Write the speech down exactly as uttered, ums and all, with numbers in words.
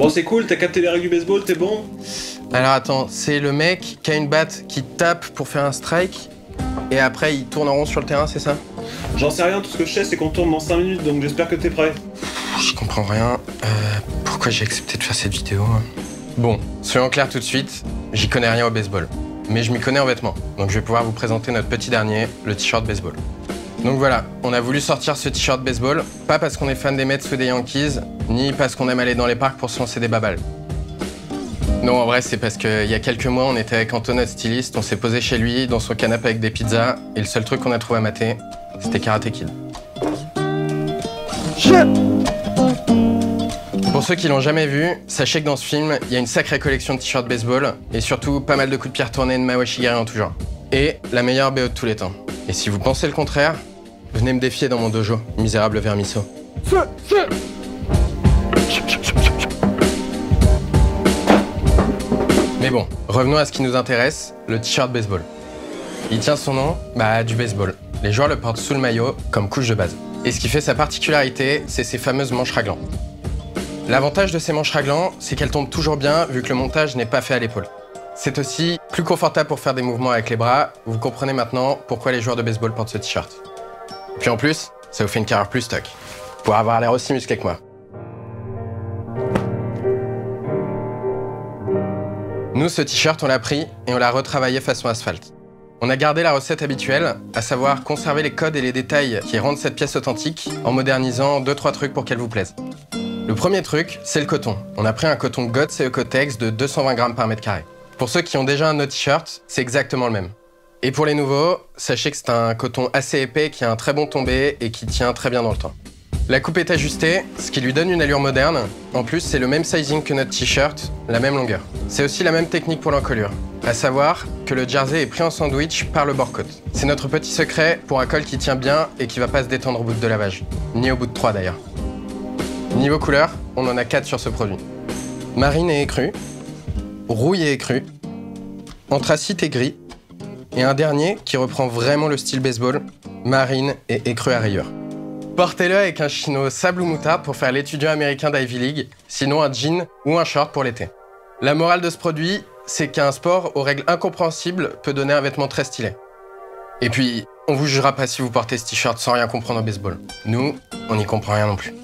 Bon, c'est cool, t'as capté les règles du baseball, t'es bon? Alors attends, c'est le mec qui a une batte qui tape pour faire un strike et après il tourne en rond sur le terrain, c'est ça? J'en sais rien, tout ce que je sais c'est qu'on tourne dans cinq minutes, donc j'espère que t'es prêt. Je comprends rien. Euh, pourquoi j'ai accepté de faire cette vidéo? Bon, soyons clairs tout de suite, j'y connais rien au baseball. Mais je m'y connais en vêtements, donc je vais pouvoir vous présenter notre petit dernier, le t-shirt baseball. Donc voilà, on a voulu sortir ce t-shirt baseball, pas parce qu'on est fan des Mets ou des Yankees, ni parce qu'on aime aller dans les parcs pour se lancer des babales. Non, en vrai, c'est parce qu'il y a quelques mois, on était avec Anton, notre styliste, on s'est posé chez lui, dans son canapé avec des pizzas, et le seul truc qu'on a trouvé à mater, c'était Karate Kid. Pour ceux qui l'ont jamais vu, sachez que dans ce film, il y a une sacrée collection de t-shirts baseball, et surtout pas mal de coups de pierre tournés de Mao Shigari en tout genre. Et la meilleure B O de tous les temps. Et si vous pensez le contraire, venez me défier dans mon dojo, misérable vermisseau. Mais bon, revenons à ce qui nous intéresse, le t-shirt baseball. Il tient son nom, bah, du baseball. Les joueurs le portent sous le maillot, comme couche de base. Et ce qui fait sa particularité, c'est ses fameuses manches raglan. L'avantage de ces manches raglan, c'est qu'elles tombent toujours bien, vu que le montage n'est pas fait à l'épaule. C'est aussi plus confortable pour faire des mouvements avec les bras. Vous comprenez maintenant pourquoi les joueurs de baseball portent ce t-shirt. Puis en plus, ça vous fait une carrière plus stock, pour avoir l'air aussi musclé que moi. Nous, ce t-shirt, on l'a pris et on l'a retravaillé façon asphalte. On a gardé la recette habituelle, à savoir conserver les codes et les détails qui rendent cette pièce authentique, en modernisant deux trois trucs pour qu'elle vous plaise. Le premier truc, c'est le coton. On a pris un coton G O T S et Ecotex de deux cent vingt grammes par mètre carré. Pour ceux qui ont déjà un autre t-shirt, c'est exactement le même. Et pour les nouveaux, sachez que c'est un coton assez épais qui a un très bon tombé et qui tient très bien dans le temps. La coupe est ajustée, ce qui lui donne une allure moderne. En plus, c'est le même sizing que notre t-shirt, la même longueur. C'est aussi la même technique pour l'encolure, à savoir que le jersey est pris en sandwich par le bord-côte. C'est notre petit secret pour un col qui tient bien et qui va pas se détendre au bout de deux lavages. Ni au bout de trois d'ailleurs. Niveau couleur, on en a quatre sur ce produit. Marine et écru, rouille et écru, anthracite et gris, et un dernier qui reprend vraiment le style baseball, marine et écru à rayures. Portez-le avec un chino sable ou moutarde pour faire l'étudiant américain d'Ivy League, sinon un jean ou un short pour l'été. La morale de ce produit, c'est qu'un sport aux règles incompréhensibles peut donner un vêtement très stylé. Et puis, on vous jugera pas si vous portez ce t-shirt sans rien comprendre au baseball. Nous, on n'y comprend rien non plus.